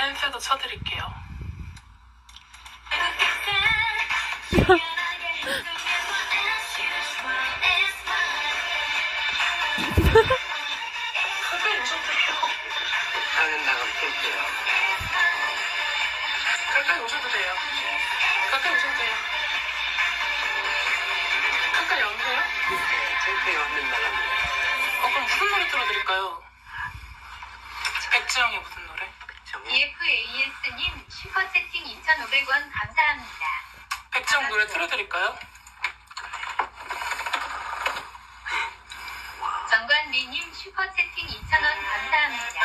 댄스도 쳐드릴게요. 가까이 오셔도 돼요. 하는 나가면 땡겨요. 가까이 오셔도 돼요. 가까이 오셔도 돼요. 가까이 안 오세요? 네, 땡겨요 하는 나갑니다. 그럼 무슨 노래 틀어드릴까요? 백지영이 무슨 노래? EFAS님 슈퍼채팅 2,500원 감사합니다. 백지영 노래 틀어드릴까요? 정관리님 슈퍼채팅 2,000원 감사합니다.